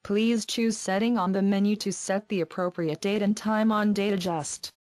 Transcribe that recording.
Please choose setting on the menu to set the appropriate date and time on Date Adjust.